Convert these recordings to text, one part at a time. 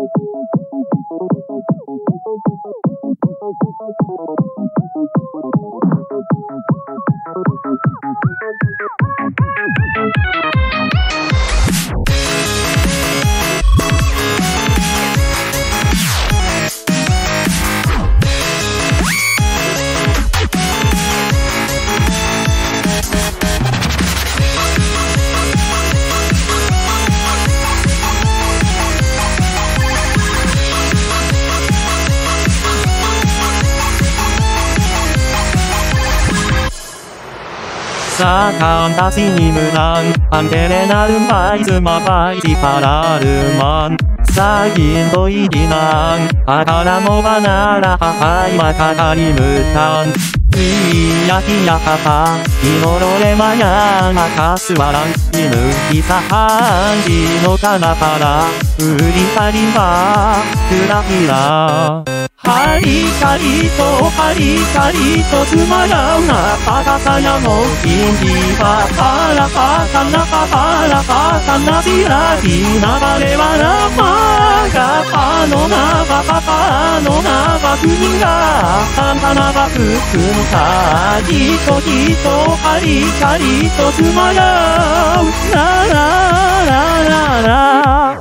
Fantasi ni menang, Angelina Rumbai Mapai di Pararuman. Sayin doi dinang, Akara mo banara hai makakari mutan. Yaki yakata, Inoro maya nakasuaran. Inu kisa hanji no kanapara, Uri tarima, Kurahira. ハリカリとハリカリとつまらうなパカサヤの金利はパラパカナパパラパカナビラビ流れはラマがパのナバパパのナバ国がパンパナバプクンカリとヒとハリカリとつまらうラララララ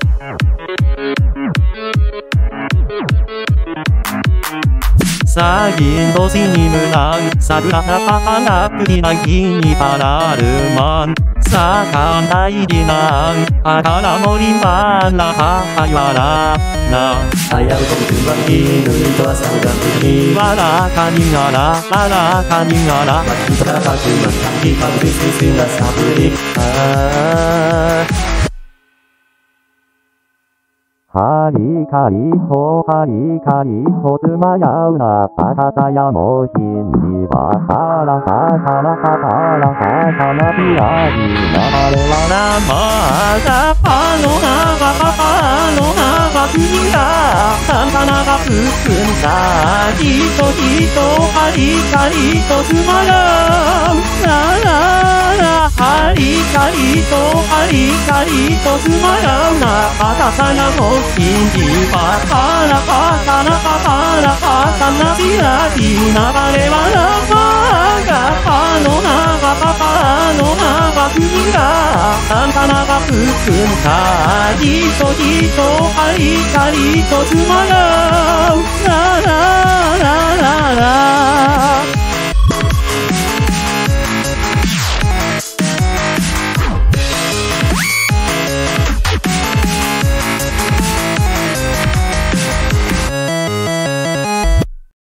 Sayin dosi ni menang, Sadra pahanap dinagi ni Pararuman. Sakandai dinang, Akara mo rimban lahayawara na. Ayaw kong tumbangin, ito asang gagawin. Wala kaningara, wala kaningara. Magkita ka tumangkaki, pag-bisnisin na sa pulik. Hari kari to tsumayau na pakata ya mo hindi wa para pakana papara pakana piragi nagare wa namaga pano naga pano naga kuninga santana ga pukunta hito hari kari to tsumayau la la la hari kari to tsumayau na pakata ya mo hindi pa para pakana papara pakana piragi nagare wa namaga pano naga papano naga kuninga santana ga pukunta hito hari kari to tsumayau la la la la la